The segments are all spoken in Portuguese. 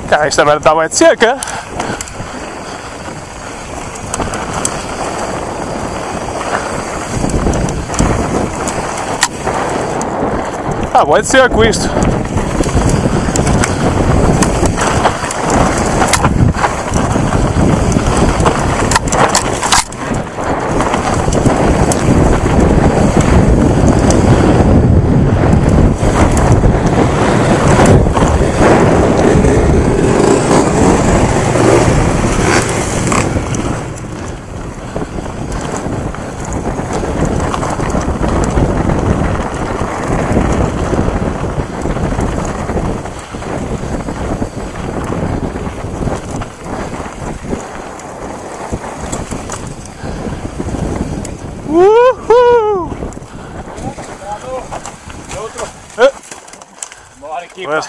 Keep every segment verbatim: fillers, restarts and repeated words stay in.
Cara, esta merda está bem de seca. Ah, bem de seco isto. Uhul! Outro. Ah. Bora aqui, Mas... pá.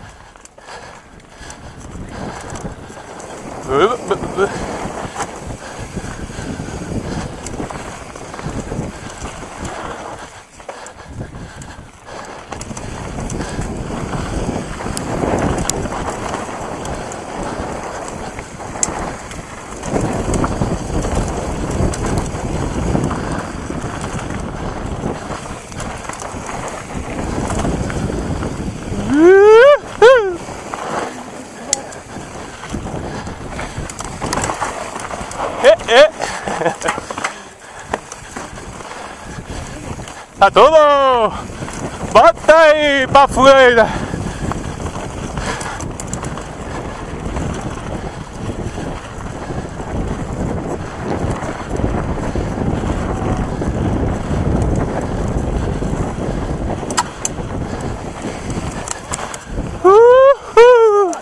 Tá tudo! Bota aí pra fogueira! Uhul!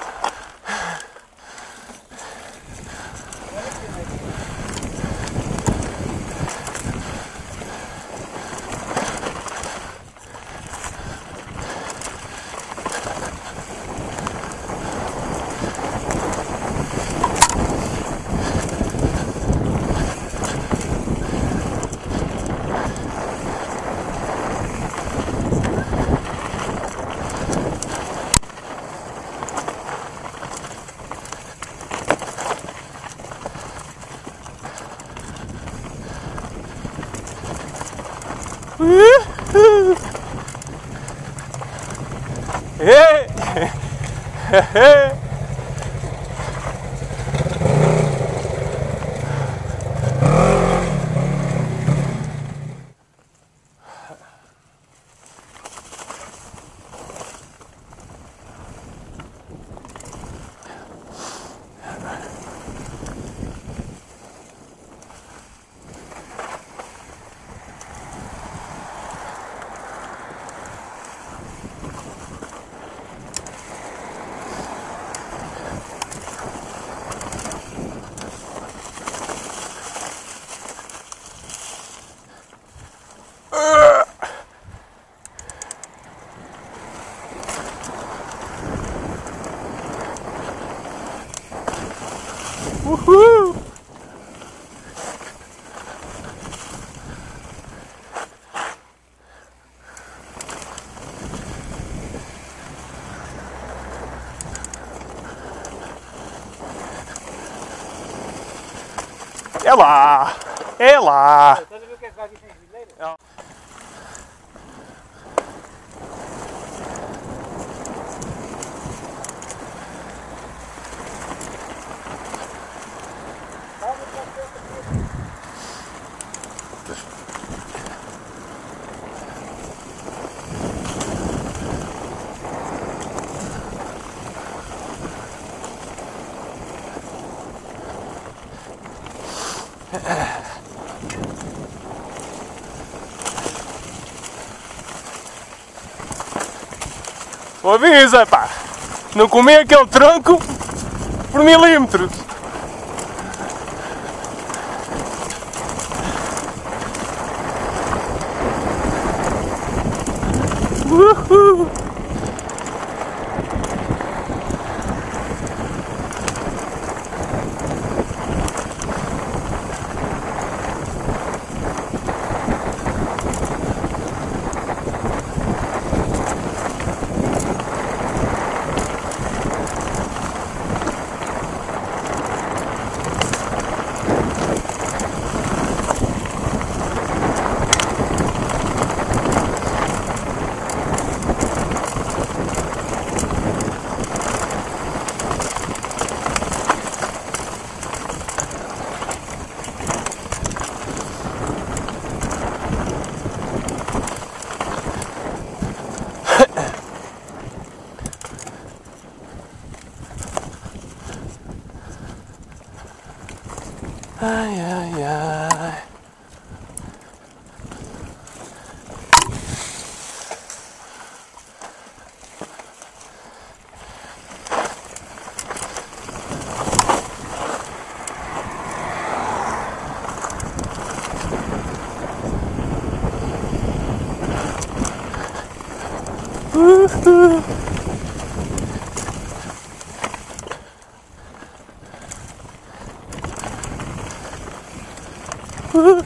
Hey! Hey! Uhul! É lá! É lá! Estás a ver o que é que vai vir sem fileira? Não. O avisa, pá! Não comi aquele tronco por milímetros! Uhul! Ai, ai, ai. Uh-huh. Uh-huh.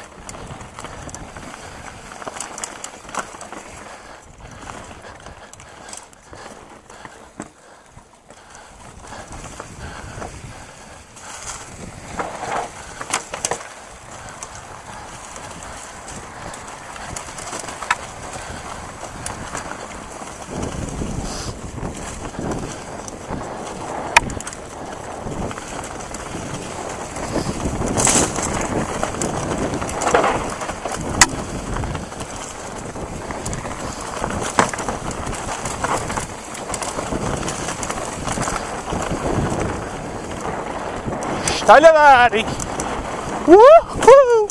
Olha lá, Ari! Uhul!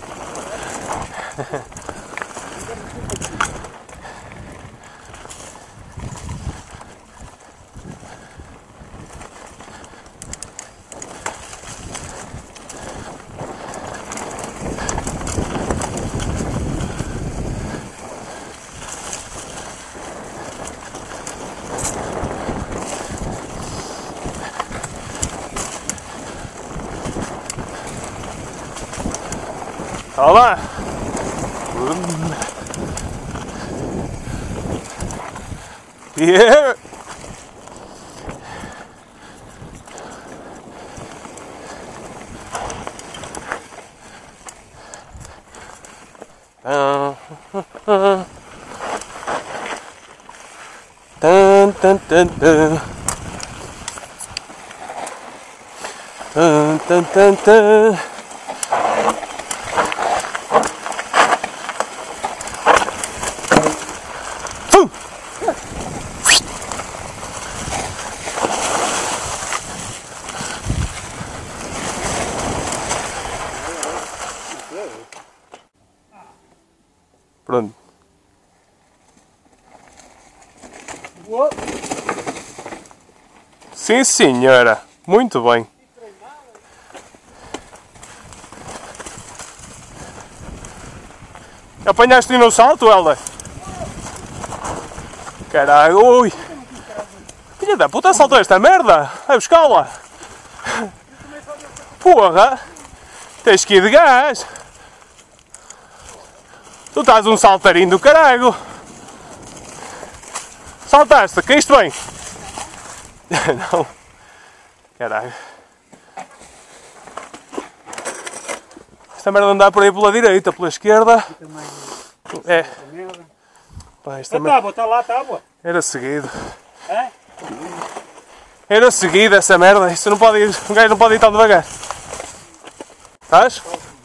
Olha lá! Yeah! Dun, dun, dun, dun. Dun, dun, dun, dun. Pronto. Sim, senhora. Muito bem. Apanhaste-lhe no salto, Helder? Caralho, ui. Filha da puta, saltou esta merda. Vai buscá-la. Porra. Tens que ir de gás. Tu estás um saltarinho do caralho. Saltaste, caíste bem. Não. Caralho. Esta merda não dá por aí pela direita, pela esquerda. É. Pá, esta A tábua, está lá a tábua. Era seguido. É? Era seguido essa merda. Isso não pode ir. Um gajo não pode ir tão devagar. Estás?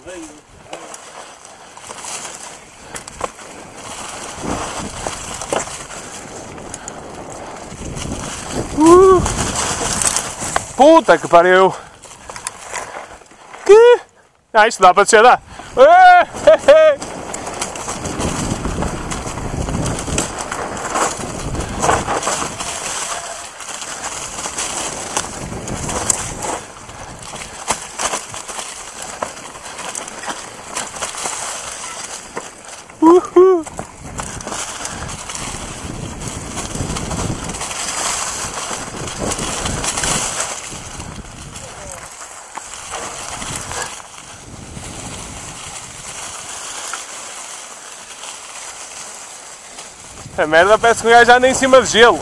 Uh, puta que pariu! Que? Ah, isto dá para descer, dá! Uhul! A merda parece que o gajo anda em cima de gelo.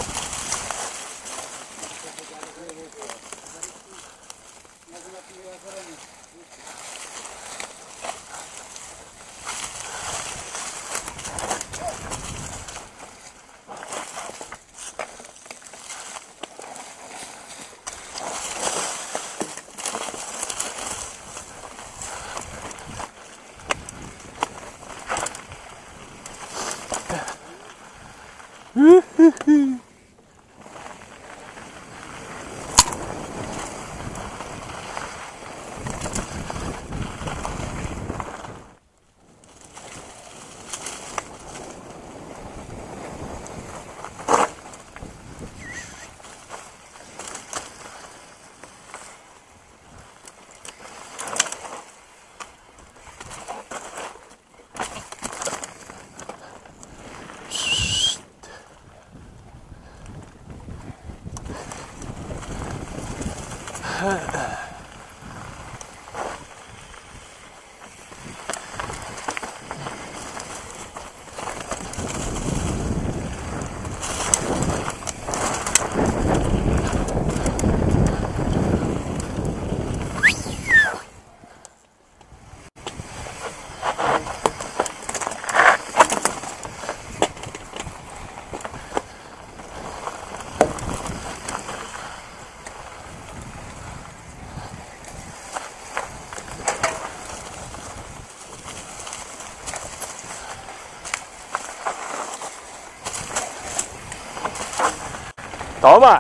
Toma!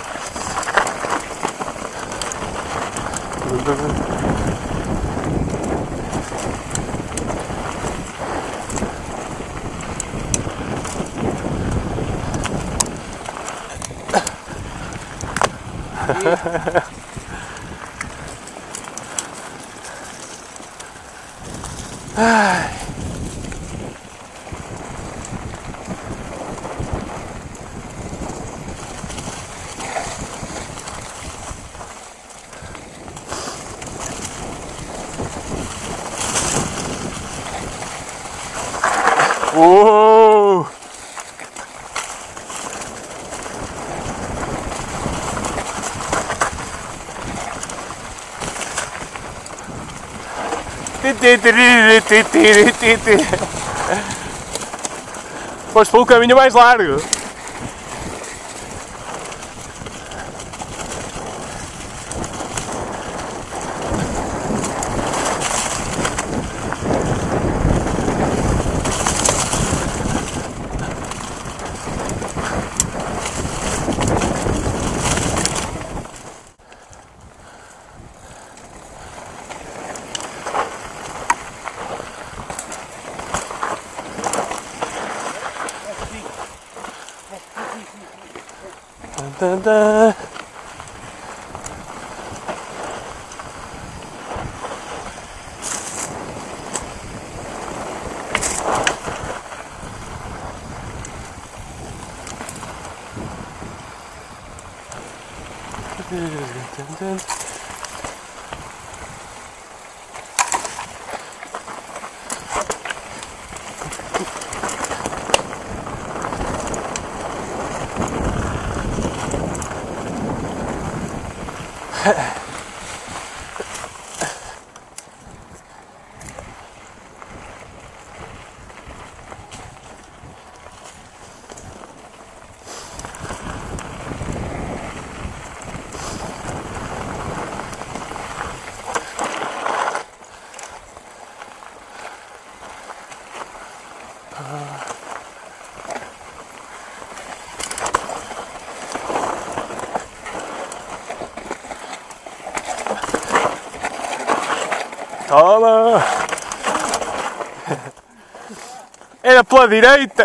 Ai. Uou! Foste pelo caminho mais largo. Dun, dun. Dun, dun. Toma! Era pela direita!